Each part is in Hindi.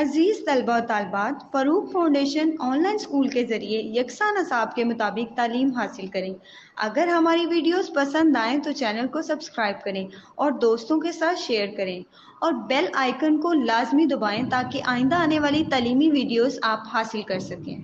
अजीज़ तलबा और तालिबात, फ़रूक फाउंडेशन ऑनलाइन स्कूल के ज़रिए यकसा नसाब के मुताबिक तालीम हासिल करें। अगर हमारी वीडियोस पसंद आएँ तो चैनल को सब्सक्राइब करें और दोस्तों के साथ शेयर करें और बेल आइकन को लाजमी दबाएं ताकि आइंदा आने वाली तालीमी वीडियोस आप हासिल कर सकें।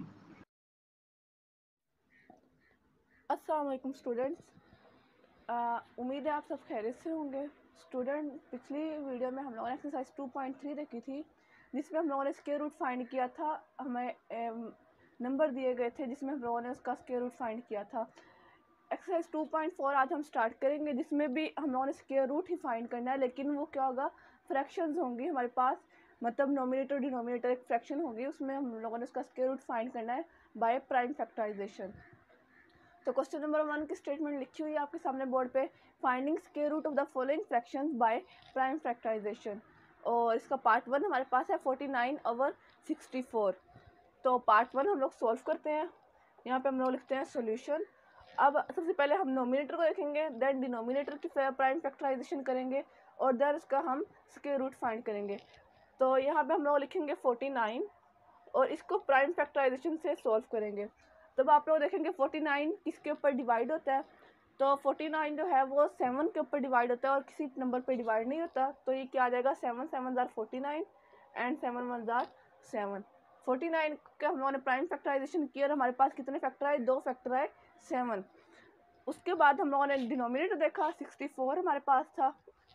अस्सलाम वालेकुम स्टूडेंट्स, उम्मीद है आप सब खैरियत से होंगे। स्टूडेंट, पिछली वीडियो में हम लोगों ने एक्सरसाइज 2.3 देखी थी, जिसमें हम लोगों ने स्क्वायर रूट फाइंड किया था। हमें नंबर दिए गए थे जिसमें हम लोगों ने उसका स्क्वायर रूट फाइंड किया था। एक्सरसाइज 2.4 आज हम स्टार्ट करेंगे, जिसमें भी हम लोगों ने स्क्वायर रूट ही फाइंड करना है, लेकिन वो क्या होगा, फ्रैक्शंस होंगी हमारे पास, मतलब नोमिनेटर डिनोमिनेटर एक फ्रैक्शन होगी, उसमें हम लोगों ने उसका स्क्वायर रूट फाइंड करना है बाय प्राइम फैक्टराइजेशन। तो क्वेश्चन नंबर 1 की स्टेटमेंट लिखी हुई है आपके सामने बोर्ड पे, finding square root of the following fractions by prime factorisation. और इसका पार्ट 1 हमारे पास है 49/64। तो पार्ट 1 हम लोग सॉल्व करते हैं। यहाँ पे हम लोग लिखते हैं सॉल्यूशन। अब सबसे पहले हम नोमिनेटर को देखेंगे, देन डिनोमिनेटर की प्राइम फैक्टराइजेशन करेंगे और देन उसका हम स्क्वायर रूट फाइंड करेंगे। तो यहाँ पे हम लोग लिखेंगे 49 और इसको प्राइम फैक्टराइजेशन से सॉल्व करेंगे। तब आप लोग देखेंगे 49 किसके ऊपर डिवाइड होता है, तो 49 जो है वो 7 के ऊपर डिवाइड होता है और किसी नंबर पे डिवाइड नहीं होता। तो ये क्या आ जाएगा, 7 7 जार 49 एंड 7 1 जार 7। 49 का हम लोगों ने प्राइम फैक्टराइजेशन किया और हमारे पास कितने फैक्टर आए, 2 फैक्टर आए, 7। उसके बाद हम लोगों ने डिनोमिनेटर देखा, 64 हमारे पास था,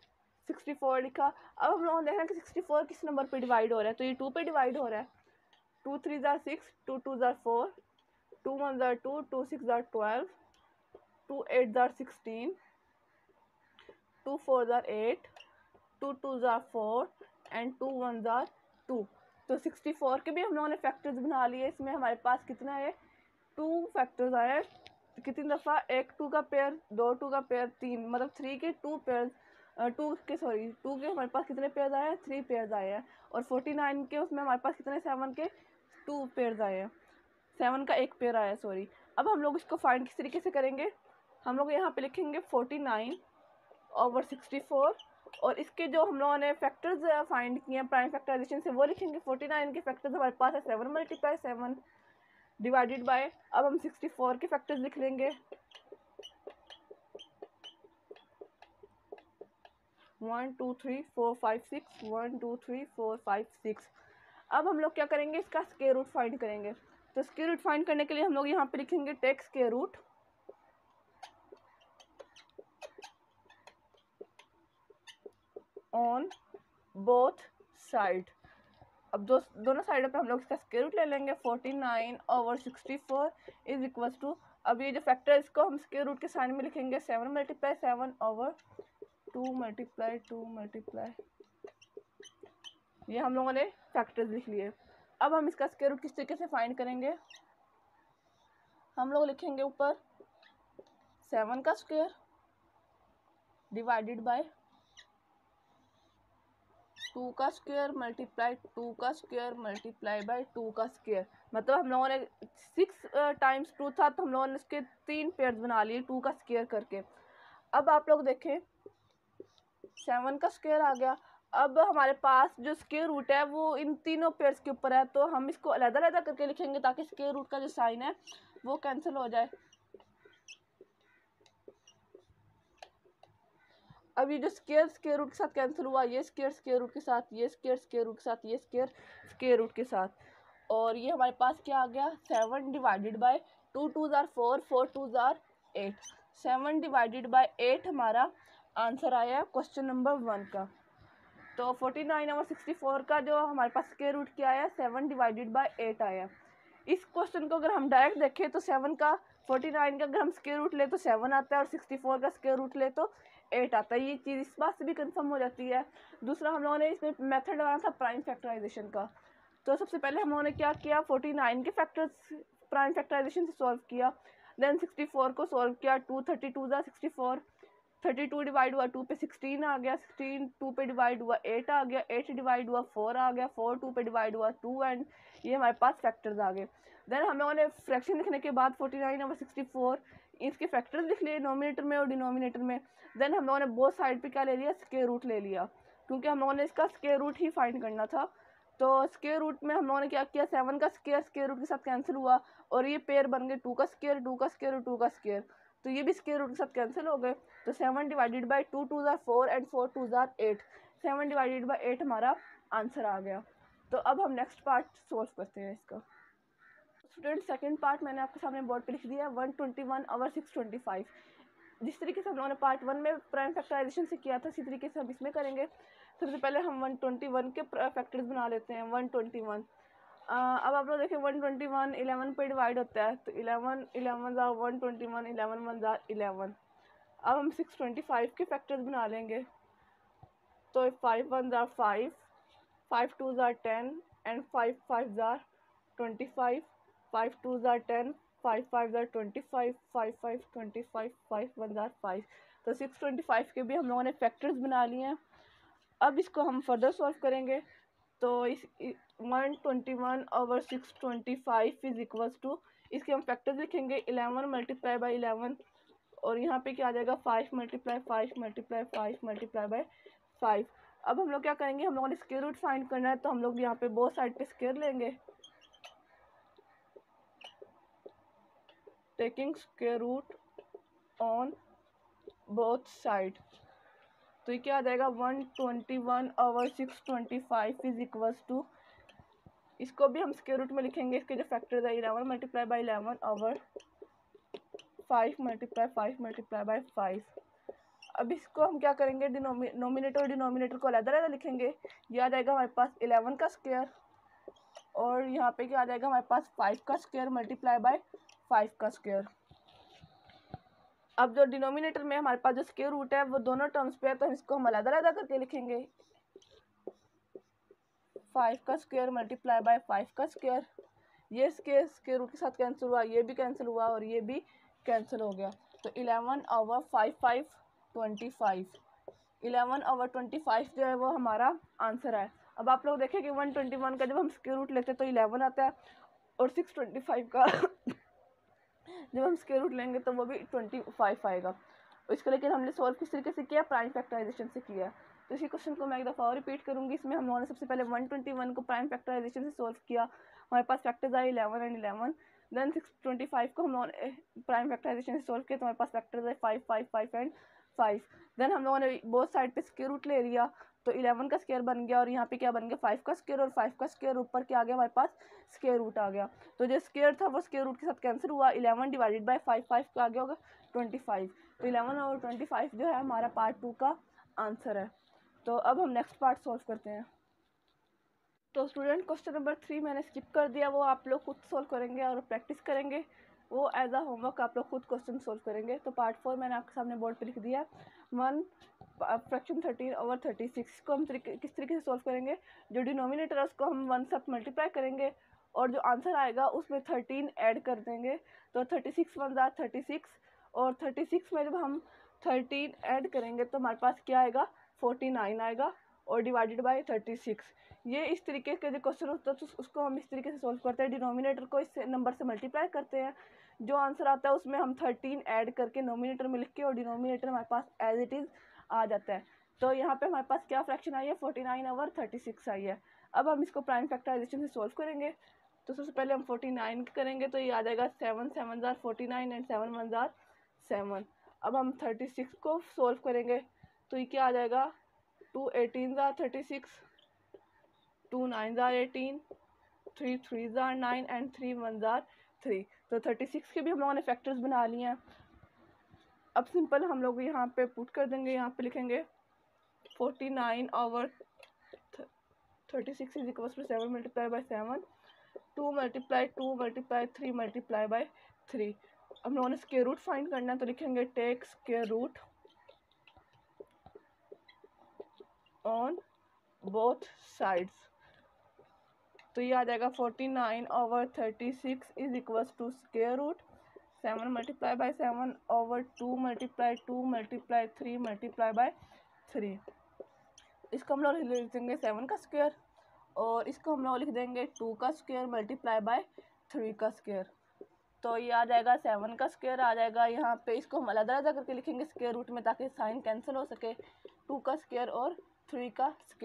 64 लिखा। अब हम लोगों ने देखा कि 64 किस नंबर पे डिवाइड हो रहा है, तो ये 2 पे डिवाइड हो रहा है। 2 3 जार 6, 2 2 जार 4, 2 1 जार 2, 2 6 जार 12, 2 8 जार 16, 2 4 जार 8, 2 2 जार 4 एंड 2 1 जार 2। तो 64 के भी हम लोगों ने फैक्टर्स बना लिए। इसमें हमारे पास कितना है, 2 फैक्टर्स आए। कितनी दफ़ा, एक 2 का पेयर, 2 2 का पेयर, 3, मतलब 3 के 2 पेयर, 2 के हमारे पास कितने पेयर आए हैं, 3 पेयर आए हैं। और 49 के उसमें हमारे पास कितने, 7 के 2 पेयर आए हैं, 7 का एक पेयर आया, सॉरी। अब हम लोग इसको फाइंड किस तरीके से करेंगे, हम लोग यहाँ पे लिखेंगे 49/64 और इसके जो हम लोगों ने फैक्टर्स फाइंड किए हैं प्राइम फैक्टराइजेशन से वो लिखेंगे। 49 के फैक्टर्स हमारे पास है 7 × 7 डिवाइडेड बाय, अब हम 64 के फैक्टर्स लिख लेंगे, 1 2 3 4 5 6, 1 2 3 4 5 6। अब हम लोग क्या करेंगे, इसका स्क्वायर रूट फाइंड करेंगे। तो स्क्वायर रूट फाइंड करने के लिए हम लोग यहाँ पे लिखेंगे take square root on both side. अब दोनों साइडों पे हम लोग इसका स्क्वायर रूट ले लेंगे। 49/64 इज इक्वल टू, अब ये जो फैक्टर है इसको हम स्क्वायर रूट के साइन में लिखेंगे 7 × 7/2 × 2 ये हम लोगों ने फैक्टर्स लिख लिए। अब हम इसका स्क्वायर रूट किस तरीके से फाइंड करेंगे, हम लोग लिखेंगे ऊपर 7 का स्क्वायर डिवाइडेड बाय 2 का स्क्वायर मल्टीप्लाई 2 का स्क्वायर मल्टीप्लाई बाय 2 का स्क्वायर। मतलब हम लोगों ने 6 टाइम्स 2 था तो हम लोगों ने इसके 3 पेयर्स बना लिए 2 का स्क्वायर करके। अब आप लोग देखें 7 का स्क्वायर आ गया। अब हमारे पास जो स्क्वायर रूट है वो इन तीनों पेयर्स के ऊपर है, तो हम इसको अलग-अलग करके लिखेंगे ताकि स्क्वायर रूट का जो साइन है वो कैंसिल हो जाए। अब ये जो स्क्वायर रूट के साथ कैंसिल हुआ, ये स्क्वायर रूट के साथ, ये स्क्वायर रूट के साथ, ये स्क्वायर रूट के साथ, और ये हमारे पास क्या आ गया, 7 डिवाइडेड बाय 2 2 जार 4, 4 2 जार 8, 7 डिवाइडेड बाय 8 हमारा आंसर आया क्वेश्चन नंबर 1 का। तो 49/64 का जो हमारे पास स्क्वायर रूट क्या आया, 7 डिवाइडेड बाय 8 आया। इस क्वेश्चन को अगर हम डायरेक्ट देखें तो 7 का 49 का अगर हम स्क्वायर रूट ले तो 7 आता है और 64 का स्क्वायर रूट ले तो 8 आता है। ये चीज़ इस बात से भी कंफर्म हो जाती है। दूसरा हम लोगों ने इसमें मेथड लगाना था प्राइम फैक्टराइजेशन का। तो सबसे पहले हम लोगों ने क्या किया, 49 के फैक्टर्स प्राइम फैक्टराइजेशन से सॉल्व किया, देन 64 को सॉल्व किया, 2 32 ज़ा 64, 32 डिवाइड हुआ 2 पे 16 आ गया, 16 2 पे डिवाइड हुआ 8 आ गया, 8 डिवाइड हुआ 4 आ गया, 4 2 पे डिवाइड हुआ 2 एंड ये हमारे पास फैक्टर्स आ गए। देन हम लोगों ने फ्रैक्शन लिखने के बाद 49/64 इसके फैक्टर्स लिख लिए नोमिनेटर में और डिनोमिनेटर में। देन हम लोगों ने बोथ साइड पे क्या ले लिया, स्क्वायर रूट ले लिया, क्योंकि हम लोगों ने इसका स्क्वायर रूट ही फाइंड करना था। तो स्क्वायर रूट में हम लोगों ने क्या किया, 7 का स्क्वायर रूट के साथ कैंसिल हुआ और ये पेयर बन गए 2 का स्क्वायर, 2 का स्क्वायर और 2 का स्क्वायर, तो ये भी स्क्वायर रूट के साथ कैंसिल हो गए। तो 7 डिवाइडेड बाई 2 2 ज़ार 4 एंड 4 2 ज़ार 8, 7 डिवाइडेड बाई 8 हमारा आंसर आ गया। तो अब हम नेक्स्ट पार्ट सोल्व करते हैं इसका। स्टूडेंट सेकंड पार्ट मैंने आपके सामने बोर्ड पे लिख दिया है 121 और 625। जिस तरीके से हम लोगों ने पार्ट 1 में प्राइम फैक्टराइजेशन से किया था, इसी तरीके से हम इसमें करेंगे। सबसे पहले हम 121 के फैक्टर्स बना लेते हैं। 121 अब आप लोग देखिए 121 11 पे डिवाइड होता है, तो 11 11 ज़ार 121, 11 1 ज़ार 11। अब हम 625 के फैक्टर्स बना लेंगे, तो 5 1 ज़ार 5, 5 2 ज़ार 10 एंड 5 5 ज़ार 25, 5 2 ज़ार 10, 5 5 ज़ार 25, 5 5 25, 5 1 ज़ार 5। तो 625 के भी हम लोगों ने फैक्टर्स बना लिए हैं। अब इसको हम फर्दर सॉल्व करेंगे। तो इस 121 ओवर 625 इज इक्वल्स टू, इसके हम फैक्टर्स लिखेंगे 11 मल्टीप्लाई बाई 11 और यहाँ पे क्या आ जाएगा 5 मल्टीप्लाई 5 मल्टीप्लाई 5 मल्टीप्लाई बाई 5। अब हम लोग क्या करेंगे, हम लोगों ने स्क्वायर रूट फाइंड करना है, तो हम लोग यहाँ पे बोथ साइड पे स्क्वायर लेंगे, taking square root on both side. तो ये क्या आ जाएगा 121 ओवर 625 इज इक्वल्स टू, इसको भी हम स्क्वायर रूट में लिखेंगे, इसके जो फैक्टर्स है 11 multiply by 11 over 5 multiply 5 multiply by 5। अब इसको हम क्या करेंगे, नोमिनेटर और डिनोमिनेटर को अलग अलग लिखेंगे। ये आ जाएगा हमारे पास 11 का स्क्वायर और यहाँ पे क्या आ जाएगा हमारे पास 5 का स्क्वायर मल्टीप्लाई बाई 5 का स्क्वायर। अब जो डिनोमिनेटर में हमारे पास जो स्क्वायर रूट है वो दोनों टर्म्स पे है, तो इसको हम अलग अलग करके लिखेंगे, 5 का स्क्वायर मल्टीप्लाई बाई 5 का स्क्वायर। ये स्क्वायर रूट के साथ कैंसिल हुआ, ये भी कैंसिल हुआ और ये भी कैंसिल हो गया। तो 11 ओवर 5 5 25, 11 ओवर 25 जो है वो हमारा आंसर है। अब आप लोग देखें कि 121 का जब हम स्क्वायर रूट लेते हैं तो 11 आता है और 625 का जब हम स्क्वायर रूट लेंगे तो वो भी 25 आएगा। इसको लेकिन हमने सॉल्व किस तरीके से किया, प्राइम फैक्टराइजेशन से किया। तो इसी क्वेश्चन को मैं एक दफ़ा और रिपीट करूँगी। इसमें हम लोगों ने सबसे पहले 121 को प्राइम फैक्टराइजेशन से सॉल्व किया, हमारे पास फैक्टर्स आए 11 एंड 11। देन 625 को हम लोगों ने प्राइम फैक्टराइजेशन से सॉल्व किया, तो हमारे पास फैक्टर्स आए 5 5 5 एंड 5। देन हम लोगों ने बोथ साइड पे स्क्वायर रूट ले लिया, तो 11 का स्क्वायर बन गया और यहाँ पे क्या बन गया 5 का स्क्वायर और 5 का स्क्वायर ऊपर क्या आ गया हमारे पास स्क्वायर रूट आ गया। तो जो स्क्वायर था वो स्क्वायर रूट के साथ कैंसिल हुआ, 11 डिवाइडेड बाई 5 5 का आ गया होगा 25। तो 11 और 25 जो है हमारा पार्ट 2 का आंसर है। तो अब हम नेक्स्ट पार्ट सॉल्व करते हैं। तो स्टूडेंट क्वेश्चन नंबर 3 मैंने स्किप कर दिया, वो आप लोग खुद सॉल्व करेंगे और प्रैक्टिस करेंगे, वो एज अ होमवर्क आप लोग खुद क्वेश्चन सॉल्व करेंगे। तो पार्ट 4 मैंने आपके सामने बोर्ड पे लिख दिया 1 फ्रैक्शन 13 ओवर 36 को हम किस तरीके से सॉल्व करेंगे, जो डिनोमिनेटर है उसको हम 1 साथ मल्टीप्लाई करेंगे और जो आंसर आएगा उसमें 13 ऐड कर देंगे। तो 36 1 ज़ार 36 और 36 में जब हम 13 ऐड करेंगे तो हमारे पास क्या आएगा 49 आएगा और डिवाइडेड बाई 36। ये इस तरीके के जो क्वेश्चन होता है तो उसको हम इस तरीके से सॉल्व करते हैं, डिनोमिनेटर को इस नंबर से मल्टीप्लाई करते हैं, जो आंसर आता है उसमें हम 13 ऐड करके नोमिनेटर में लिख के और डिनोमिनेटर हमारे पास एज इट इज़ आ जाता है। तो यहाँ पे हमारे पास क्या फ्रैक्शन आई है 49 ओवर 36 आई है। अब हम इसको प्राइम फैक्टराइजेशन से सॉल्व करेंगे। तो सबसे पहले हम 49 करेंगे, तो ये आ जाएगा 7 7 ज़ार 49 एंड 7 1 ज़ार 7। अब हम 36 को सॉल्व करेंगे, तो ये क्या आ जाएगा 2 18 ज़ार 36, 2 9 ज़ार 18, 3 3 ज़ार 9 एंड 3 1 ज़ार 3। तो 36 के भी हम लोगों ने फैक्टर्स बना लिए हैं। अब सिंपल हम लोग यहाँ पे पुट कर देंगे, यहाँ पे लिखेंगे 49 over 36 is equal to 7 multiply by 7, 2 multiply 2 multiply 3 multiply by 3। हम लोगों ने स्क्वायर रूट फाइंड करना है, तो लिखेंगे take square root on both sides. तो ये आ जाएगा 49 over 36 is equals to square root 7 multiply by 7 over 2 multiply 2 multiply 3 multiply by 3। इसको हम लोग लिख देंगे 7 का स्क्वायर और इसको हम लोग लिख देंगे 2 का स्क्वायर मल्टीप्लाई बाई 3 का स्क्वायर। तो ये आ जाएगा 7 का स्क्वायर आ जाएगा, यहाँ पे इसको हम अलग अलग करके लिखेंगे स्क्वायर रूट में ताकि साइन कैंसिल हो सके, 2 का स्क्वायर और 3 का स्क्वायर।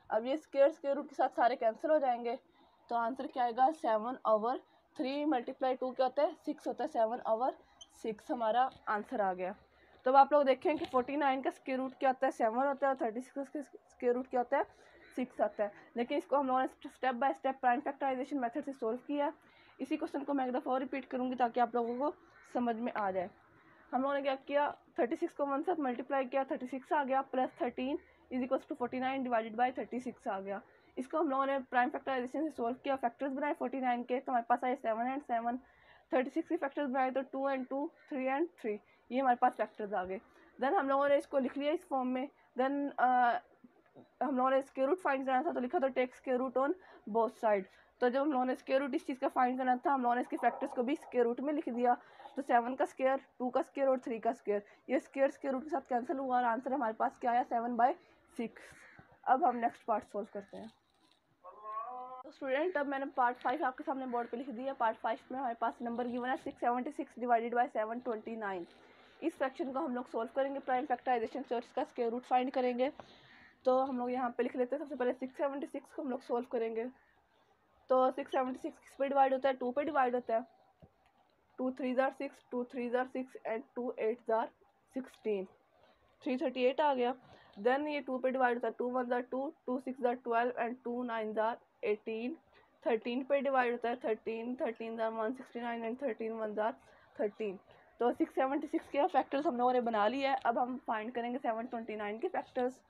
अब ये स्क्वायर रूट के साथ सारे कैंसिल हो जाएंगे, तो आंसर क्या आएगा 7/3 मल्टीप्लाई 2 क्या होता है 6 होता है, 7/6 हमारा आंसर आ गया। तो अब आप लोग देखें कि 49 का स्क्वायर रूट क्या होता है 7 होता है, और 36 का स्क्वायर रूट क्या होता है 6 आता है। लेकिन इसको हम लोगों ने step by step prime factorization method से सोल्व किया। इसी क्वेश्चन को मैं एक दफ़ा और रिपीट करूँगी ताकि आप लोगों को समझ में आ जाए। हम लोगों ने क्या किया 36 को 1 से मल्टीप्लाई किया, 36 आ गया, plus 13 is equal to 49 divided by 36 आ गया। इसको हम लोगों ने प्राइम फैक्टराइजेशन से सोल्व किया, फैक्टर्स बनाए 49 के, तो हमारे पास आए 7 एंड 7। 36 के फैक्टर्स बनाए तो 2 एंड 2, 3 एंड 3, ये हमारे पास फैक्टर्स आ गए। देन हम लोगों ने इसको लिख लिया इस फॉर्म में। देन हम लोगों ने स्क्वायर रूट फाइंड करना था, तो लिखा तो take square root on both side. तो जब हम लोगों ने स्क्वायर रूट इस चीज़ का फाइंड करना था, हम लोगों ने इसके फैक्टर्स को भी स्क्वायर रूट में लिख दिया। तो 7 का स्क्वायर, 2 का स्क्वायर और 3 का स्क्वायर, ये स्क्वायर रूट के साथ कैंसिल हुआ और आंसर हमारे पास क्या आया 7/6। अब हम नेक्स्ट पार्ट सोल्व करते हैं। तो स्टूडेंट अब मैंने पार्ट 5 आपके सामने बोर्ड पे लिख दिया। पार्ट 5 में हमारे पास नंबर गिवन है 676 डिवाइडेड बाई 729। इस फ्रैक्शन को हम लोग सोल्व करेंगे प्राइम फैक्टराइजेशन से और इसका स्क्वायर रूट फाइंड करेंगे। तो हम लोग यहाँ पे लिख लेते हैं। सबसे पहले 676 को हम लोग सोल्व करेंगे। तो 676 किस पे डिवाइड होता है 2 पे डिवाइड होता है। 2 3 जार 6, 2 3 जार 6 एंड 2 8 जार 16, 338 आ गया। देन ये 2 पे डिवाइड होता है, 2 1 जार 2, 2 6 जार 12 एंड 2 9 जार 18। 13 पे डिवाइड होता है, 13 13 जार 169 एंड 13 1 जार 13। तो 676 के फैक्टर्स हम लोगों ने बना लिया है। अब हम फाइंड करेंगे 729 के फैक्टर्स।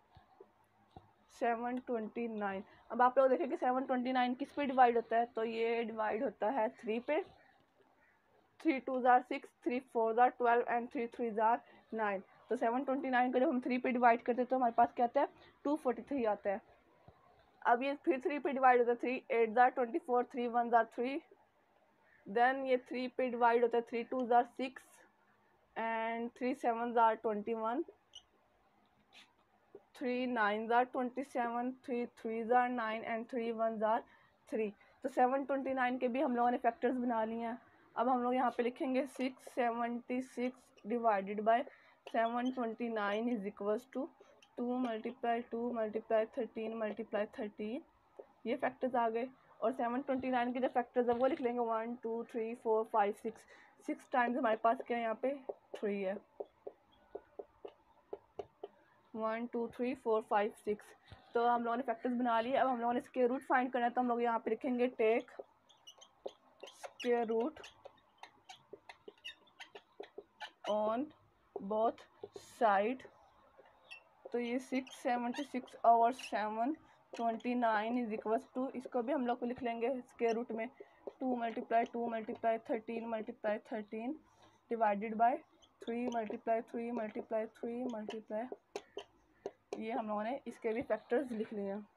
729, अब आप लोग देखें कि 729 किस पे डिवाइड होता है, तो ये डिवाइड होता है 3 पे। 3 2 जार 6, 3 4 जार 12 एंड 3 3 जार 9। तो 729 को जब हम 3 पे डिवाइड करते हैं तो हमारे पास क्या आता है 243 आता है। अब ये फिर 3 पे डिवाइड होता है, 3 8 जार 24, 3 1 जार 3। देन ये 3 पे डिवाइड होता है, 3 2 जार 6 एंड 3 7 जार 21, 3 9 जार 27, 3 3 जार 9 एंड 3 1 जार 3। तो 729 के भी हम लोगों ने फैक्टर्स बना लिए हैं। अब हम लोग यहाँ पे लिखेंगे 676 divided by 729 is equals to 2 multiply 2 multiply 13 multiply 13, ये फैक्टर्स आ गए। और 729 के जो फैक्टर्स है वो लिख लेंगे 1 2 3 4 5 6, 6 टाइम्स हमारे पास क्या है यहाँ पे 3 है। 1 2 3 4 5 6, तो हम लोगों ने फैक्टर्स बना लिए। अब हम लोगों ने स्क्वायर रूट फाइंड करना है, तो हम लोग यहाँ पे लिखेंगे take square root on both side. तो ये 676 और 729 इज इक्वल्स टू, इसको भी हम लोग को लिख लेंगे स्क्वायर रूट में 2 multiply 2 multiply 13 multiply 13 divided by 3 multiply 3 multiply 3 multiply, ये हम लोगों ने इसके भी फैक्टर्स लिख लिए हैं।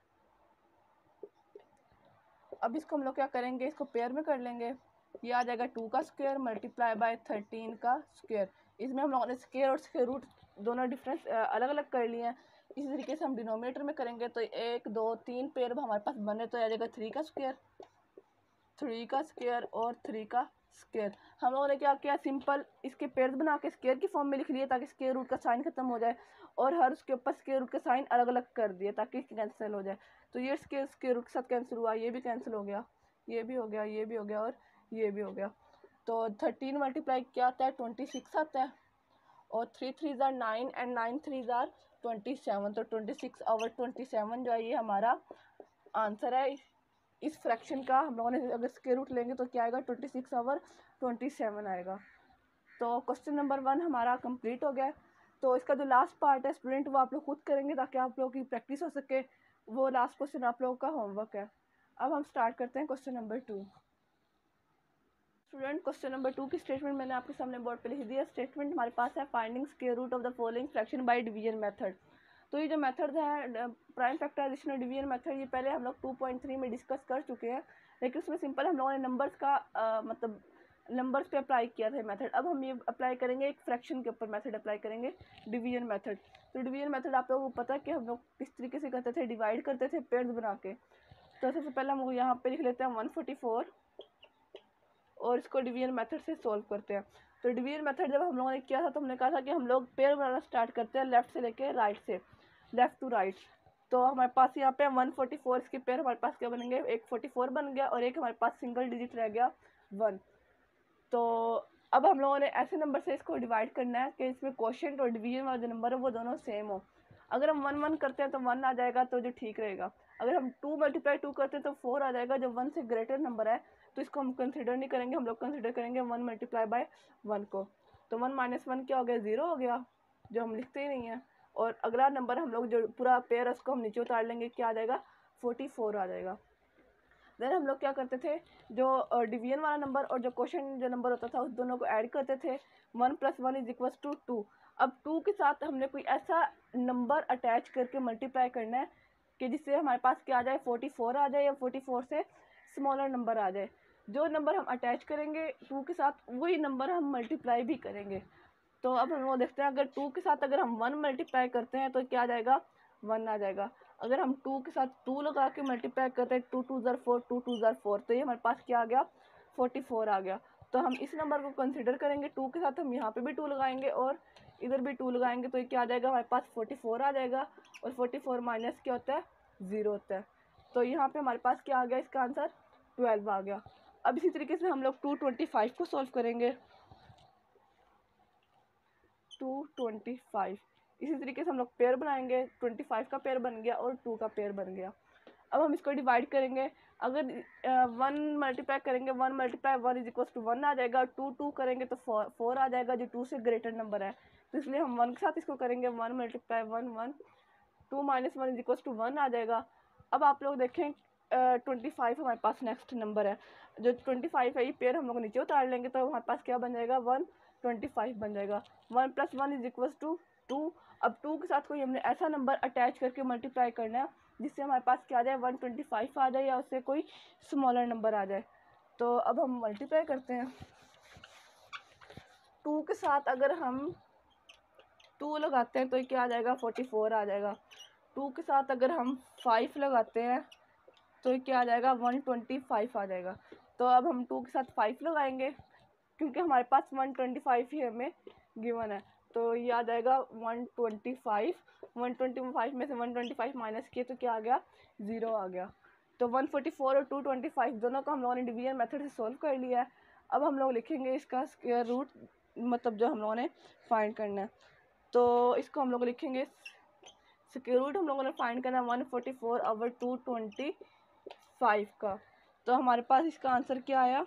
अब इसको हम लोग क्या करेंगे, इसको पेयर में कर लेंगे। ये आ जाएगा 2 का स्क्वायर मल्टीप्लाई बाय 13 का स्क्वायर। इसमें हम लोगों ने स्क्वायर और स्क्वायर रूट दोनों डिफरेंस अलग अलग कर लिए हैं। इसी तरीके से हम डिनोमिनेटर में करेंगे, तो 1 2 3 पेयर हमारे पास बने, तो आ जाएगा 3 का स्क्वायर, 3 का स्क्वायर और 3 का स्क्वायर। हम लोगों ने क्या किया, सिंपल इसके पेयर्स बना के स्क्वायर की फॉर्म में लिख लिए ताकि स्क्वायर रूट का साइन खत्म हो जाए, और हर उसके ऊपर स्क्वायर रूट का साइन अलग अलग कर दिए ताकि कैंसिल हो जाए। तो ये स्क्वायर रूट के साथ कैंसिल हुआ, ये भी कैंसिल हो गया, ये भी हो गया, ये भी हो गया और ये भी हो गया। तो 13 मल्टीप्लाई क्या आता है 26 आता है, और 3 3 जार 9 एंड 9 3 जार 27। तो 26 और 27 जो है ये हमारा आंसर है इस फ्रैक्शन का। हम लोगों ने अगर स्क्वायर रूट लेंगे तो क्या आएगा 26 और 27 आएगा। तो क्वेश्चन नंबर 1 हमारा कंप्लीट हो गया। तो इसका जो लास्ट पार्ट है स्टूडेंट वो आप लोग खुद करेंगे ताकि आप लोगों की प्रैक्टिस हो सके। वो लास्ट क्वेश्चन आप लोगों का होमवर्क है। अब हम स्टार्ट करते हैं question number 2। Student question number 2 की स्टेटमेंट मैंने आपके सामने बोर्ड पे लिख दिया। स्टेटमेंट हमारे पास है finding square root of the following fraction by division method. तो ये जो मेथड है प्राइम फैक्टराइजेशन और डिवीजन मेथड, ये पहले हम लोग 2.3 में डिस्कस कर चुके हैं, लेकिन उसमें सिंपल हम लोगों ने नंबर्स का मतलब नंबर्स पे अप्लाई किया था मेथड। अब हम ये अप्लाई करेंगे एक फ्रैक्शन के ऊपर मेथड अप्लाई करेंगे, डिवीजन मेथड। तो डिवीजन मेथड आप लोगों को पता है कि हम लोग किस तरीके से करते थे, डिवाइड करते थे पेयर्स बना के। तो सबसे पहले हम यहाँ पे लिख लेते हैं 144 और इसको डिवीजन मेथड से सॉल्व करते हैं। तो डिवीजन मेथड जब हम लोगों ने किया था तो हमने कहा था कि हम लोग पेयर बनाना स्टार्ट करते हैं लेफ्ट से लेके राइट से, लेफ्ट टू राइट। तो हमारे पास यहाँ पे 144 इसके पेयर हमारे पास क्या बनेंगे, एक 44 बन गया और एक हमारे पास सिंगल डिजिट रह गया 1। तो अब हम लोगों ने ऐसे नंबर से इसको डिवाइड करना है कि इसमें क्वोशिएंट और डिवीजन वाला जो नंबर है वो दोनों सेम हो। अगर हम 1 1 करते हैं तो 1 आ जाएगा, तो जो ठीक रहेगा। अगर हम 2 × 2 करते हैं तो 4 आ जाएगा, जो 1 से ग्रेटर नंबर है तो इसको हम कंसिडर नहीं करेंगे, हम लोग कंसिडर करेंगे 1 × 1 को। तो 1 - 1 क्या हो गया, 0 हो गया, जो हम लिखते ही नहीं है। और अगला नंबर हम लोग जो पूरा पेयर है उसको हम नीचे उतार लेंगे, क्या आ जाएगा, 44 आ जाएगा। देन हम लोग क्या करते थे, जो डिवीजन वाला नंबर और जो क्वोशिएंट जो नंबर होता था उस दोनों को ऐड करते थे। 1 + 1 = 2। अब 2 के साथ हमने कोई ऐसा नंबर अटैच करके मल्टीप्लाई करना है कि जिससे हमारे पास क्या आ जाए, 44 आ जाए या 44 से स्मॉलर नंबर आ जाए। जो नंबर हम अटैच करेंगे 2 के साथ वही नंबर हम मल्टीप्लाई भी करेंगे। तो अब हम वो देखते हैं, अगर 2 के साथ अगर हम 1 मल्टीप्लाई करते हैं तो क्या आ जाएगा, 1 आ जाएगा। अगर हम 2 के साथ 2 लगा के मल्टीप्लाई करते हैं, 2 × 2 = 4, 2 × 2 = 4, तो ये हमारे पास क्या आ गया, 44 आ गया। तो हम इस नंबर को कंसिडर करेंगे, 2 के साथ हम यहाँ पे भी 2 लगाएंगे और इधर भी 2 लगाएंगे, तो ये क्या आ जाएगा, हमारे पास 44 आ जाएगा। और 44 माइनस क्या होता है, 0 होता है। तो यहाँ पे हमारे पास क्या आ गया, इसका आंसर 12 आ गया। अब इसी तरीके से हम लोग 225 को सॉल्व करेंगे। 225 इसी तरीके से हम लोग पेयर बनाएंगे, 25 का पेयर बन गया और 2 का पेयर बन गया। अब हम इसको डिवाइड करेंगे, अगर 1 मल्टीप्लाई करेंगे, 1 × 1 = 1 आ जाएगा, 2 2 करेंगे तो 4 आ जाएगा, जो 2 से ग्रेटर नंबर है, तो इसलिए हम 1 के साथ इसको करेंगे, 1 × 1 1, 2 - 1 = 1 आ जाएगा। अब आप लोग देखें 25 हमारे पास नेक्स्ट नंबर है, जो 25 है ये पेयर हम लोग नीचे उतार लेंगे, तो हमारे पास क्या बन जाएगा, 125 बन जाएगा। 1 + 1 = 2। अब 2 के साथ कोई हमने ऐसा नंबर अटैच करके मल्टीप्लाई करना है जिससे हमारे पास क्या आ जाए, 125 आ जाए या उससे कोई स्मॉलर नंबर आ जाए। तो अब हम मल्टीप्लाई करते हैं। 2 के साथ अगर हम 2 लगाते हैं तो ये क्या आ जाएगा, 44 आ जाएगा। 2 के साथ अगर हम 5 लगाते हैं तो ये क्या आ जाएगा, 125 आ जाएगा। तो अब हम 2 के साथ 5 लगाएंगे क्योंकि हमारे पास 125 ही हमें गिवन है, तो ये आ जाएगा 125। 125 में से 125 माइनस किए तो क्या आ गया, 0 आ गया। तो 144 और 225 दोनों को हम लोगों ने डिवीजन मेथड से सॉल्व कर लिया है। अब हम लोग लिखेंगे इसका स्क्वायर रूट, मतलब जो हम लोगों ने फाइंड करना है, तो इसको हम लोग लिखेंगे स्क्वायर रूट हम लोगों ने फाइंड करना है 144/225 का। तो हमारे पास इसका आंसर क्या आया,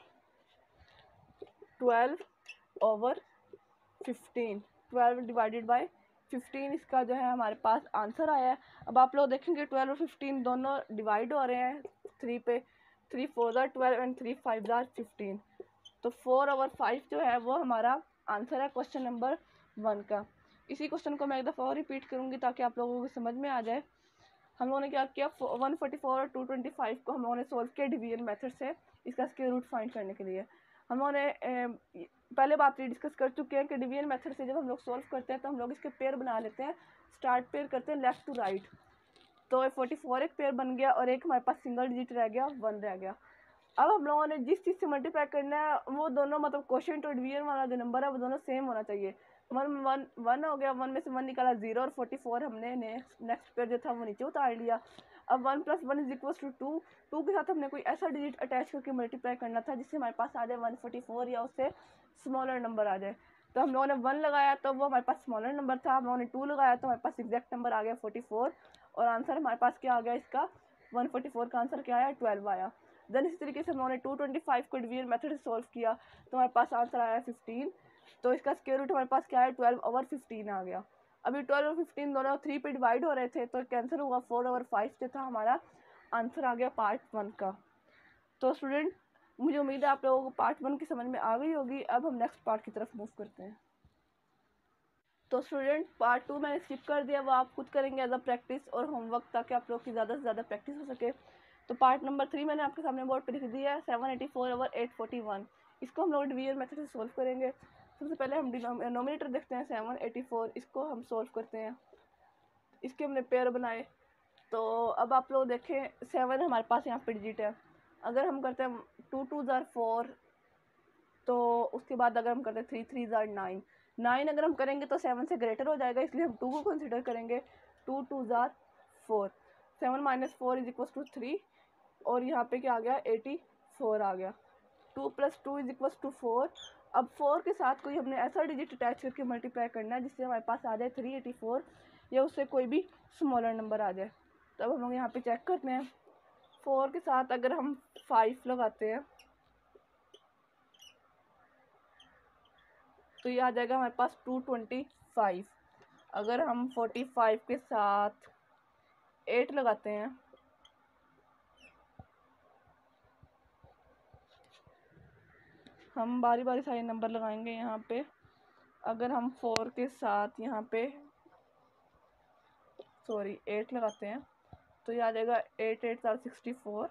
12/15, 12 डिवाइडेड बाय 15 इसका जो है हमारे पास आंसर आया है। अब आप लोग देखेंगे 12 और 15 दोनों डिवाइड हो रहे हैं 3 पे, 3 4 = 12 एंड 3 5 = 15, तो 4/5 जो है वो हमारा आंसर है क्वेश्चन नंबर 1 का। इसी क्वेश्चन को मैं एक दफ़ा और रिपीट करूँगी ताकि आप लोगों को समझ में आ जाए। हम लोगों ने क्या किया, 144 और 225 को हम लोगों ने सोल्व किया डिवीजन मेथड से, इसका स्क्वायर रूट फाइंड करने के लिए। हम लोगों ने पहले बात ये डिस्कस कर चुके हैं कि डिवीजन मेथड से जब हम लोग सोल्व करते हैं तो हम लोग इसके पेयर बना लेते हैं, स्टार्ट पेयर करते हैं लेफ्ट टू राइट। तो 44 एक पेयर बन गया और एक हमारे पास सिंगल डिजिट रह गया, 1 रह गया। अब हम लोगों ने जिस चीज़ से मल्टीप्लाई करना है वो दोनों, मतलब क्वोशिएंट और डिवीजन वाला जो नंबर है वो दोनों सेम होना चाहिए। 1 हो गया, 1 में से 1 निकाला 0 और 44 हमने नेक्स्ट पेयर जो था वो नीचे उतार लिया। अब 1 + 1 = 2, 2 के साथ हमने कोई ऐसा डिजिट अटैच करके मल्टीप्लाई करना था जिससे हमारे पास आ जाए 144 या उससे स्मॉलर नंबर आ जाए। तो हम लोगों ने 1 लगाया तो वो हमारे पास स्मॉलर नंबर था, हम लोगों ने 2 लगाया तो हमारे पास एग्जैक्ट नंबर आ गया 44 और आंसर हमारे पास क्या आ गया, इसका 144 का आंसर क्या आया, 12 आया। देन इसी तरीके से हम लोगों ने 225 को डिवीजन मेथड से सॉल्व किया तो हमारे पास आंसर आया 15, तो इसका स्क्वायर रूट हमारे पास क्या है, 12/15 आ गया। अभी 12 और 15 दोनों 3 पे डिवाइड हो रहे थे तो कैंसिल हुआ, 4/5 जो था हमारा आंसर आ गया पार्ट 1 का। तो स्टूडेंट मुझे उम्मीद है आप लोगों को पार्ट 1 की समझ में आ गई होगी। अब हम नेक्स्ट पार्ट की तरफ मूव करते हैं। तो स्टूडेंट पार्ट 2 मैंने स्किप कर दिया, वो आप खुद करेंगे एज अ प्रैक्टिस और होमवर्क, ताकि आप लोग की ज़्यादा से ज़्यादा प्रैक्टिस हो सके। तो पार्ट नंबर 3 मैंने आपके सामने बोर्ड पे लिख दिया है, 784/841। इसको हम लोग डिवीजन मेथड से सोल्व करेंगे। सबसे पहले हम डिनोमिनेटर देखते हैं 784, इसको हम सोल्व करते हैं। इसके हमने पेयर बनाए, तो अब आप लोग देखें 7 हमारे पास यहाँ पे डिजिट है। अगर हम करते हैं 2 2 = 4, तो उसके बाद अगर हम करते हैं 3 3 = 9, 9 अगर हम करेंगे तो 7 से ग्रेटर हो जाएगा, इसलिए हम 2 को कंसिडर करेंगे, 2 2 = 4। 7 माइनस 4 इज इक्वल टू 3 और यहाँ पे क्या आ गया 84 आ गया। 2 प्लस 2 इज इक्वल टू 4। अब 4 के साथ कोई हमने ऐसा डिजिट अटैच करके मल्टीप्लाई करना है जिससे हमारे पास आ जाए 384 या उससे कोई भी स्मॉलर नंबर आ जाए। तो अब हम लोग यहाँ पे चेक करते हैं। 4 के साथ अगर हम 5 लगाते हैं तो ये आ जाएगा हमारे पास 225। अगर हम 45 के साथ 8 लगाते हैं हम बारी बारी सारे नंबर लगाएंगे यहाँ पे। अगर हम 4 के साथ यहाँ पे 8 लगाते हैं तो ये आ जाएगा 8 8 64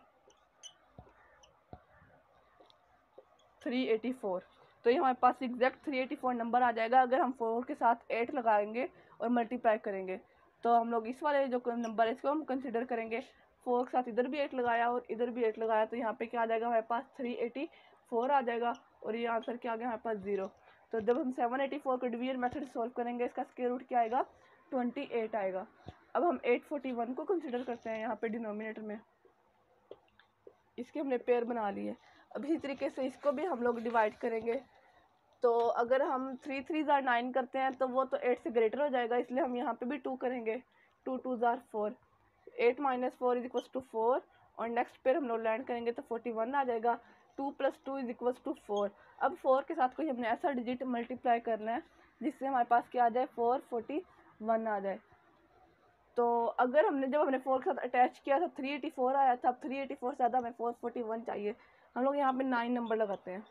384। तो ये हमारे पास एग्जैक्ट 384 नंबर आ जाएगा अगर हम 4 के साथ 8 लगाएंगे और मल्टीप्लाई करेंगे। तो हम लोग इस वाले जो नंबर है इसको हम कंसिडर करेंगे। 4 के साथ इधर भी 8 लगाया और इधर भी 8 लगाया तो यहाँ पे क्या आ जाएगा हमारे पास 384 आ जाएगा और ये आंसर क्या आ गया हमारे पास 0। तो जब हम 784 को डिवीजन मेथड सॉल्व करेंगे इसका स्क्वायर रूट क्या आएगा 28 आएगा। अब हम 841 को कंसिडर करते हैं यहाँ पे डिनोमिनेटर में। इसके हमने पेयर बना लिए। अब इसी तरीके से इसको भी हम लोग डिवाइड करेंगे। तो अगर हम 3 3 ज़ार 9 करते हैं तो वो तो 8 से ग्रेटर हो जाएगा, इसलिए हम यहाँ पे भी 2 करेंगे। 2 2 ज़ार 4, 8 माइनस 4 इज इक्वल टू 4 और नेक्स्ट पेयर हम लोग लैंड करेंगे तो 41 आ जाएगा। 2 प्लस 2 इज इक्वल टू 4। अब 4 के साथ कोई हमने ऐसा डिजिट मल्टीप्लाई करना है जिससे हमारे पास क्या आ जाए 441 आ जाए। तो अगर हमने जब हमने 4 के साथ अटैच किया था 384 आया था, अब 384 से ज़्यादा हमें 441 चाहिए। हम लोग यहाँ पे 9 नंबर लगाते हैं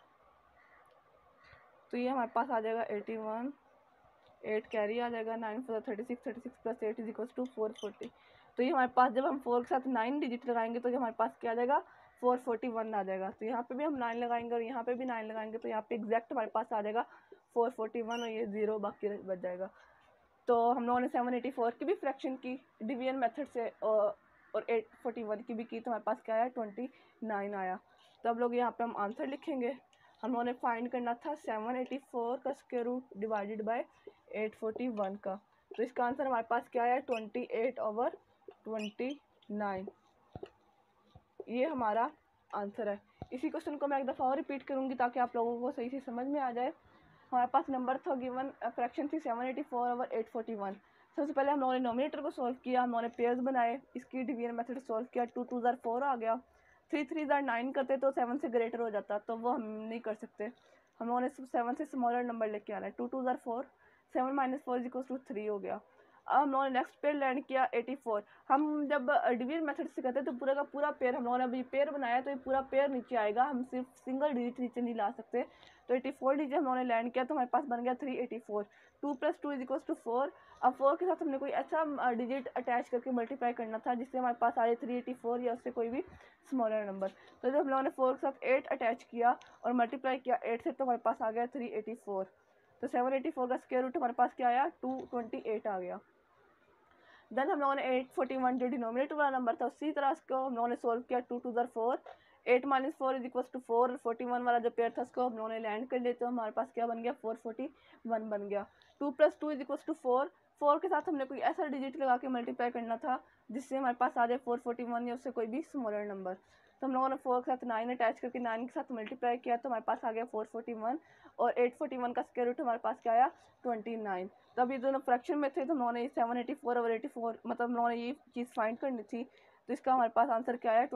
तो ये हमारे पास आ जाएगा 81, 8 कैरी आ जाएगा, 9 4 36, 36 प्लस 8 इज इक्वल टू 440। तो ये हमारे पास जब हम 4 के साथ 9 डिजिट लगाएंगे तो ये हमारे पास क्या आ जाएगा 441 आ जाएगा। तो यहाँ पे भी हम 9 लगाएंगे और यहाँ पे भी 9 लगाएंगे तो यहाँ पे एग्जैक्ट हमारे पास आ जाएगा 441 और ये 0 बाकी बच जाएगा। तो हम लोगों ने 784 की भी फ्रैक्शन की डिवीजन मेथड से और 841 की भी की तो हमारे पास क्या आया 29 आया। तो अब लोग यहाँ पे हम आंसर लिखेंगे। हम लोगों ने फाइंड करना था 784 का स्क्वायर रूट डिवाइडेड बाय 841 का। तो इसका आंसर हमारे पास क्या आया 28/29। ये हमारा आंसर है। इसी क्वेश्चन को मैं एक दफ़ा और रिपीट करूँगी ताकि आप लोगों को सही से समझ में आ जाए। हमारे पास नंबर था गिवन फ्रैक्शन थी 784/841। सबसे पहले हम लोगों ने नोमिनेटर को सॉल्व किया, हम लोगों ने पेयर्स बनाए, इसकी डिवीजन मेथड सॉल्व किया। 2 2 ज़ार 4 आ गया। 3 3 ज़ार 9 करते तो 7 से ग्रेटर हो जाता तो वो हम नहीं कर सकते। हम लोगों ने 7 से स्मॉलर नंबर लेके आना है। 2 2 ज़ार 4, 7 माइनस 4 इज इक्वल टू 3 हो गया। अब हम लोगों ने नेक्स्ट पेयर लैंड किया 84। हम जब डिवीजन मेथड से करते हैं तो पूरा का पूरा पेयर हम लोगों ने अभी पेयर बनाया तो ये पूरा पेयर नीचे आएगा, हम सिर्फ सिंगल डिजिट नीचे नहीं ला सकते। तो 84 डिजिट हम लोगों ने लैंड किया तो हमारे पास बन गया 384। 2 प्लस 2 इज इक्वल टू 4। अब 4 के साथ हमने कोई ऐसा डिजिट अटैच करके मल्टीप्लाई करना था जिससे हमारे पास आ जाए 384 या उससे कोई भी स्मॉलर नंबर। तो जब हम लोगों ने 4 के साथ 8 अटैच किया और मल्टीप्लाई किया 8 से तो हमारे पास आ गया 384। तो 784 का स्क्वायर रूट हमारे पास क्या आया 228 आ गया। देन हम लोगों ने 841 जो डिनोमिनेटर वाला नंबर था उसी तरह उसको हम लोगों ने सोल्व किया। 2 2 ज़ार 4, 8 माइनस 4 इज इक्वल टू 4। 41 वाला जो पेयर था उसको हम लोगों ने लैंड कर लिया तो हमारे पास क्या बन गया 441 बन गया। 2 प्लस 2 इज इक्वल टू 4। 4 के साथ हमने कोई ऐसा डिजिट लगा के मल्टीप्लाई करना था जिससे हमारे पास आ जाए 441 या उससे कोई भी स्मॉलर नंबर। तो हम लोगों ने 4 के साथ 9 अटैच करके 9 के साथ मल्टीप्लाई किया तो हमारे पास आ गया 441 और 841 का स्क्वायर रूट हमारे पास क्या आया 29। तो अभी दोनों फ्रैक्शन में थे तो हम लोगों ने 784 और 84 मतलब हम लोगों ने ये चीज़ फाइंड करनी थी। तो इसका हमारे पास आंसर क्या आया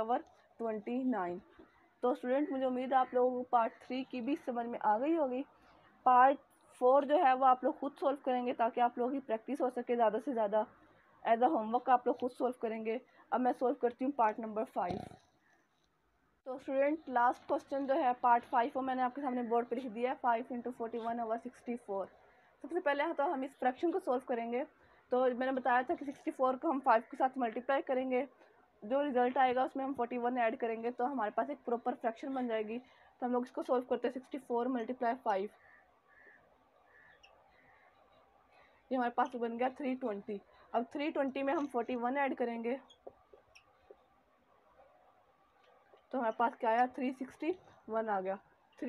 28/29। तो स्टूडेंट मुझे उम्मीद है आप लोगों को पार्ट 3 की भी समझ में आ गई होगी। पार्ट 4 जो है वो आप लोग खुद सॉल्व करेंगे ताकि आप लोगों की प्रैक्टिस हो सके ज़्यादा से ज़्यादा। एज अ होमवर्क आप लोग खुद सॉल्व करेंगे। अब मैं सॉल्व करती हूँ पार्ट नंबर 5। तो स्टूडेंट लास्ट क्वेश्चन जो है पार्ट 5 वो मैंने आपके सामने बोर्ड पे लिख दिया है 5 × 41/64। सबसे पहले तो हम इस फ्रैक्शन को सॉल्व करेंगे। तो मैंने बताया था कि 64 को हम 5 के साथ मल्टीप्लाई करेंगे, जो रिजल्ट आएगा उसमें हम 41 ऐड करेंगे तो हमारे पास एक प्रॉपर फ्रैक्शन बन जाएगी। तो हम लोग इसको सॉल्व करते हैं 64 × 5। ये हमारे पास बन गया 320। अब 320 में हम 41 ऐड करेंगे तो हमारे पास क्या आया 361 आ गया।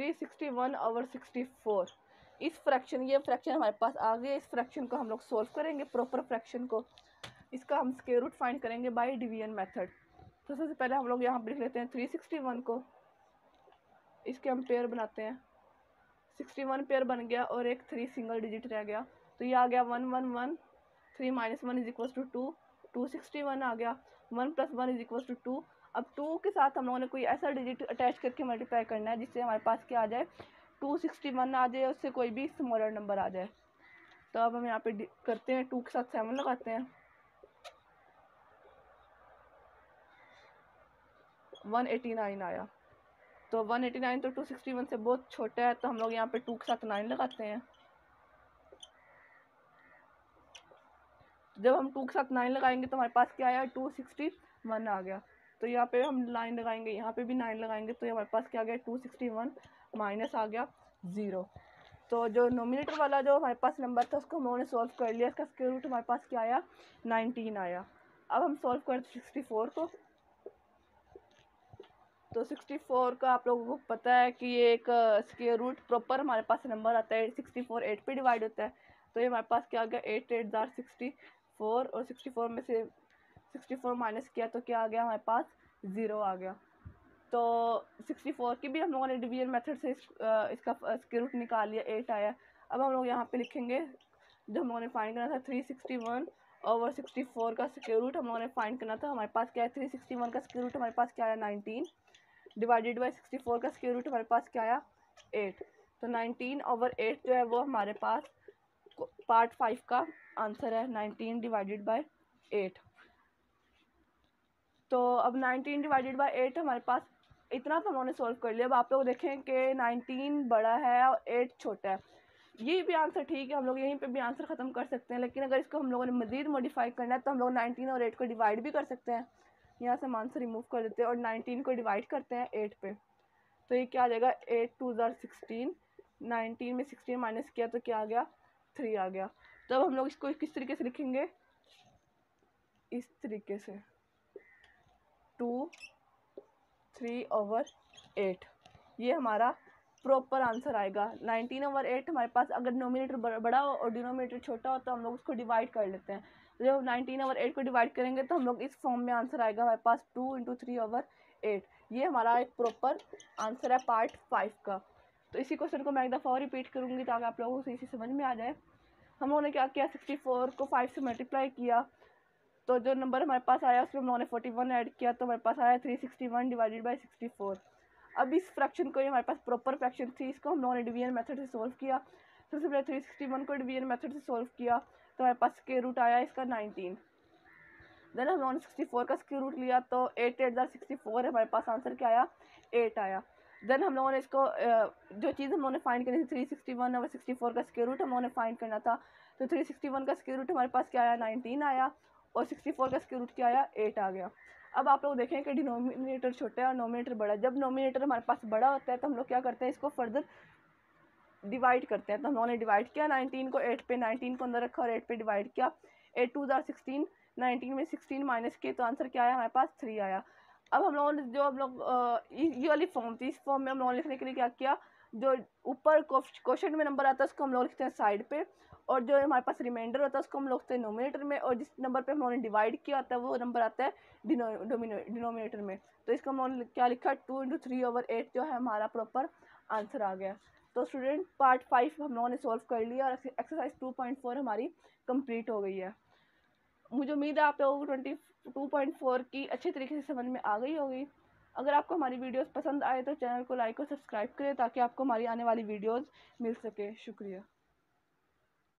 361/64 इस फ्रैक्शन ये फ्रैक्शन हमारे पास आ गया। इस फ्रैक्शन को हम लोग सोल्व करेंगे प्रॉपर फ्रैक्शन को। इसका हम स्क्वायर रूट फाइंड करेंगे बाय डिवीजन मेथड। तो सबसे पहले हम लोग यहाँ पर लिख लेते हैं 361 को, इसके हम पेयर बनाते हैं। 61 पेयर बन गया और एक 3 सिंगल डिजिट रह गया, तो ये आ गया 1 1 1, 3 - 1 = 2, 261 आ गया, 1 + 1 = 2। अब 2 के साथ हम लोगों ने कोई ऐसा डिजिट अटैच करके मल्टीप्लाई करना है जिससे हमारे पास क्या आ जाए, 261 आ जाए, उससे कोई भी स्मॉलर नंबर आ जाए। तो अब हम यहाँ पे करते हैं, 2 के साथ 7 लगाते हैं, 189 आया। तो 189 तो 261 से बहुत छोटा है, तो हम लोग यहाँ पे 2 के साथ 9 लगाते हैं। जब हम 2 के साथ 9 लगाएंगे तो हमारे पास क्या आया, 261 आ गया। तो यहाँ पे हम 9 लगाएंगे, यहाँ पे भी 9 लगाएंगे, तो हमारे पास क्या आ गया, 261 माइनस आ गया 0। तो जो नोमिनेटर वाला जो हमारे पास नंबर था उसको हम लोगों ने सॉल्व कर लिया, इसका स्क्वायर रूट हमारे पास क्या आया, 19 आया। अब हम सॉल्व करते 64 को। तो 64 का आप लोगों को पता है कि ये एक स्क्वायर रूट प्रॉपर हमारे पास नंबर आता है, 64 8 पे डिवाइड होता है। तो ये हमारे पास क्या आ गया, 8 8 जार 64, और 64 में से 64 माइनस किया तो क्या आ गया हमारे पास, 0 आ गया। तो 64 की भी हम लोगों ने डिवीजन मेथड से इसका स्क्वायर रूट निकाल लिया, 8 आया। अब हम लोग यहाँ पे लिखेंगे जो हम लोगों ने फाइंड करना था 361 ओवर 64 का स्क्वायर रूट हम लोगों ने फाइंड करना था। हमारे पास क्या है, 361 का स्क्वायर रूट हमारे पास क्या आया, 19 डिवाइडेड बाई 64 का स्क्वायर रूट हमारे पास क्या आया, 8। तो 19/8 जो है वो हमारे पास पार्ट 5 का आंसर है, 19 डिवाइडेड बाई 8। तो अब 19 डिवाइडेड बाई 8 हमारे पास इतना तो हम लोगों ने सॉल्व कर लिया। अब आप लोग देखें कि 19 बड़ा है और 8 छोटा है, ये भी आंसर ठीक है, हम लोग यहीं पे भी आंसर ख़त्म कर सकते हैं। लेकिन अगर इसको हम लोगों ने मज़ीद मॉडिफाई करना है तो हम लोग 19 और 8 को डिवाइड भी कर सकते हैं। यहाँ से हम आंसर रिमूव कर देते हैं और 19 को डिवाइड करते हैं 8 पे, तो ये क्या आ जाएगा, 8 2 जार 16, 19 में 16 माइनस किया तो क्या आ गया, 3 आ गया। तो अब हम लोग इसको किस तरीके से लिखेंगे, इस तरीके से 2 3/8, ये हमारा प्रॉपर आंसर आएगा। 19/8 हमारे पास अगर डिनोमिनेटर बड़ा हो और डिनोमिनेटर छोटा हो तो हम लोग उसको डिवाइड कर लेते हैं। तो जब 19/8 को डिवाइड करेंगे तो हम लोग इस फॉर्म में आंसर आएगा हमारे पास 2 × 3/8। ये हमारा एक प्रॉपर आंसर है पार्ट 5 का। तो इसी क्वेश्चन को मैं एक दफ़ा और रिपीट करूँगी ताकि आप लोगों को इसी समझ में आ जाए। हम लोगों ने क्या किया, 64 को 5 से मल्टीप्लाई किया, तो जो नंबर हमारे पास आया उसमें हम लोगों ने 41 ऐड किया, तो हमारे पास आया 361 डिवाइडेड बाई 64। अब इस फ्रैक्शन को, ये हमारे पास प्रॉपर फ्रैक्शन थी, इसको हम लोगों ने डिवीजन मेथड से सोल्व किया। सबसे पहले 361 को डिवीजन मेथड से सोल्व किया तो हमारे पास स्क्वायर रूट आया इसका 19। देन हम लोगों ने 64 का स्क्वायर रूट लिया, तो 8 8 जार 64 है, हमारे पास आंसर क्या आया, 8 आया। देन हम लोगों ने इसको जो चीज़ हम लोगों ने फाइंड करनी थी 361 और 64 का स्क्वायर रूट हम लोगों ने फाइंड करना था, तो 361 का स्क्वायर रूट हमारे पास क्या आया, 19 आया, और 64 का स्क्वायर रूट क्या आया, 8 आ गया। अब आप लोग देखें कि डिनोमिनेटर छोटा है और नोमिनेटर बड़ा है। जब नोमिनेटर हमारे पास बड़ा होता है तो हम लोग क्या करते हैं, इसको फर्दर डिवाइड करते हैं। तो हम लोगों ने डिवाइड किया 19 को 8 पे, 19 को अंदर रखा और 8 पे डिवाइड किया, 8 2 जार 16, 19 में 16 माइनस किए तो आंसर क्या आया हमारे पास, 3 आया। अब हम लोगों ने जो हम लोग ये वाली फॉर्म थी, इस फॉर्म में हम लोगों ने लिखने के लिए क्या किया, जो ऊपर क्वेश्चन में नंबर आता है उसको हम लोग लिखते हैं साइड पे, और जो हमारे पास रिमाइंडर होता है उसको हम लोग लिखते हैं नोमिनेटर में, और जिस नंबर पे हम लोगों ने डिवाइड किया होता है वो नंबर आता है डिनोमिनेटर में। तो इसको हम लोगों ने क्या लिखा, 2 × 3/8 जो है हमारा प्रॉपर आंसर आ गया। तो स्टूडेंट पार्ट 5 हम लोगों ने सॉल्व कर लिया और एक्सरसाइज 2.4 हमारी कंप्लीट हो गई है। मुझे उम्मीद है आप लोगों को 22.4 की अच्छे तरीके से समझ में आ गई होगी। अगर आपको हमारी वीडियोस पसंद आए तो चैनल को लाइक और सब्सक्राइब करें ताकि आपको हमारी आने वाली वीडियोस मिल सके। शुक्रिया।